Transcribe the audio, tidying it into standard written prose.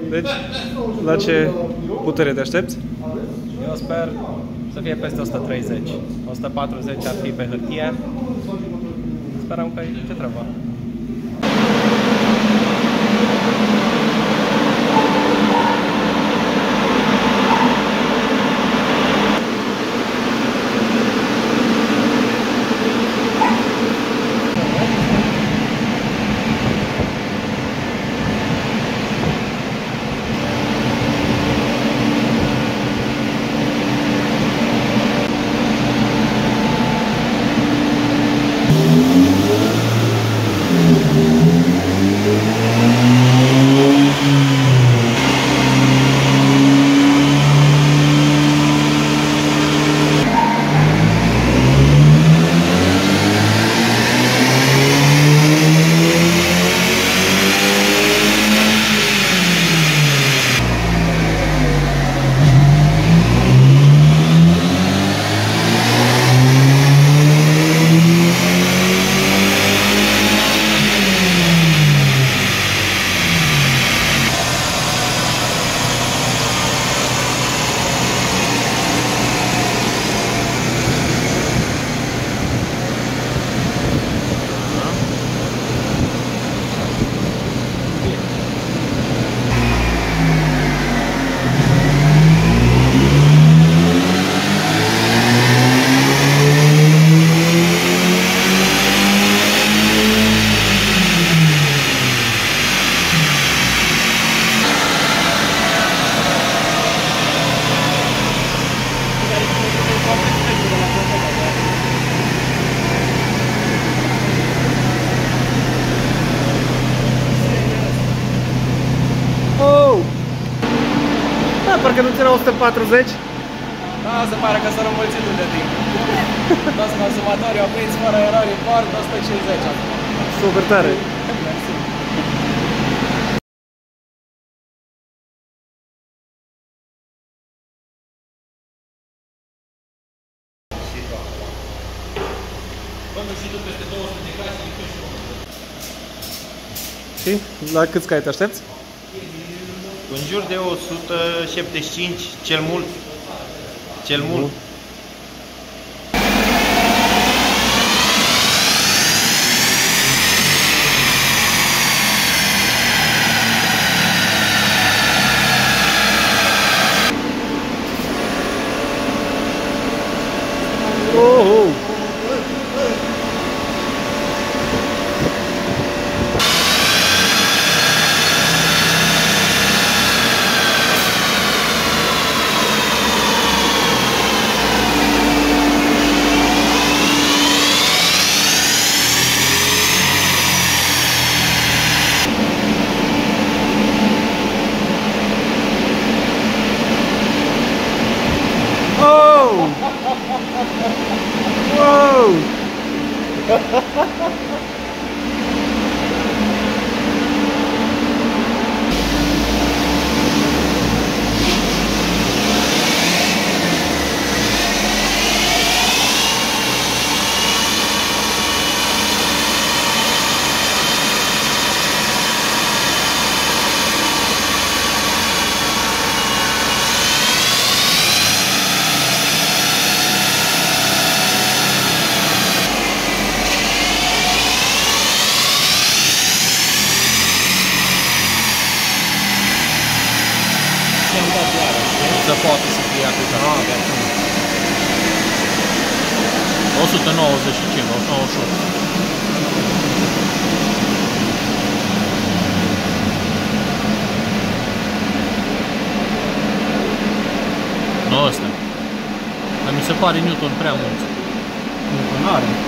Deci, la ce putere te aștepți? Eu sper să fie peste 130. 140 ar fi pe hârtie. Sperăm că e ce treabă. Parcă nu ți era 140? Da, se pare că s-a rămulțit de timp. Toți consumatorii au prins fără erori port 150 acum. Super tare! Mersi. Și la câți cai te aștepți? În jur de 175, cel mult. Cel mult. Oh! Wow! Să poate să fie atât. 190 și ceva, 198. Nu ăsta. Dar mi se pare Newton prea mult. Nu are.